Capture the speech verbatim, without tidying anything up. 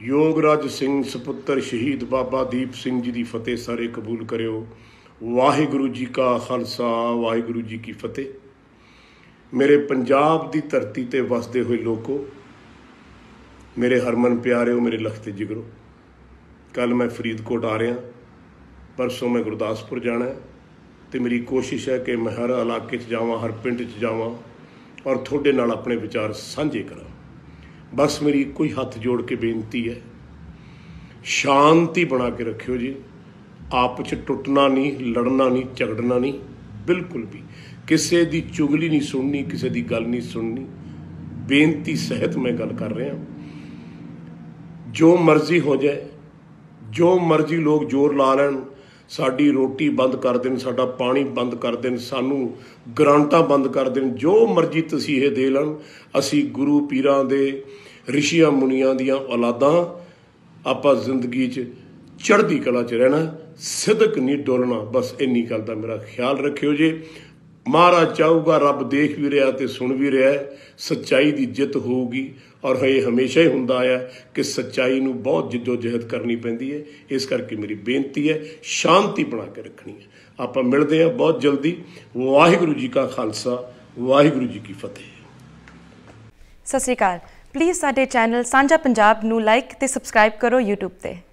योगराज सिंह सपुत्र शहीद बाबा दीप सिंह जी की फतेह सारे कबूल करो। वाहिगुरु जी का खालसा वाहिगुरु जी की फतेह। मेरे पंजाब की धरती ते वसदे हुए लोगों, मेरे हरमन प्यारे, मेरे लखते जिगरो, कल मैं फरीदकोट आ रहा, परसों मैं गुरदासपुर जाना है, तो मेरी कोशिश है कि मैं हर इलाके च जावां, हर पिंड च जावां और थोड़े नाल अपने विचार साझे करा। बस मेरी कोई हाथ जोड़ के बेनती है, शांति बना के रखियो जी। आपस च टुटना नहीं, लड़ना नहीं, झगड़ना नहीं, बिल्कुल भी किसी की चुगली नहीं सुननी, किसी की गल नहीं सुननी। बेनती सहित मैं गल कर रहा। जो मर्जी हो जाए, जो मर्जी लोग जोर ला लैन, साड़ी रोटी बंद कर देन, साडा पानी बंद कर देन, सानू ग्रांटां बंद कर देन, जो मर्जी तसीहे दे लैन, असी गुरु पीरां दे ऋषियां मुनियां दियां औलादां, आपां जिंदगी च चढ़दी कला च रहना, सिदक नहीं डोलना। बस इन्नी गल दा मेरा ख्याल रखियो जी। महाराज चाहूगा, रब देख भी रहा ते सुन भी रहा है, सच्चाई की जित होगी। और ये हमेशा ही हुंदा आया कि सच्चाई नूं बहुत जिद्दोजहद करनी पैंदी है। इस करके मेरी बेनती है, शांति बना के रखनी है। आपां मिलदे हैं बहुत जल्दी। वाहिगुरू जी का खालसा वाहिगुरू जी की फतेह। सत श्री अकाल। प्लीज़ साडे चैनल सांझा पंजाब नूं लाइक ते सबसक्राइब करो यूट्यूब ते।